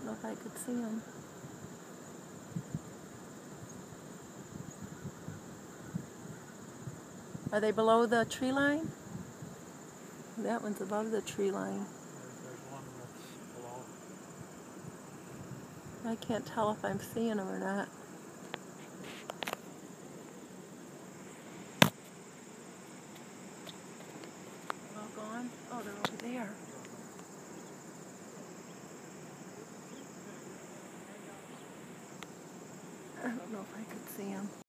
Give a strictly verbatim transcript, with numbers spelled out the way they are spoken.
know if I could see them. Are they below the tree line? That one's above the tree line. There's one that's below. I can't tell if I'm seeing them or not. They're all gone? Oh, they're over there. I don't know if I could see them.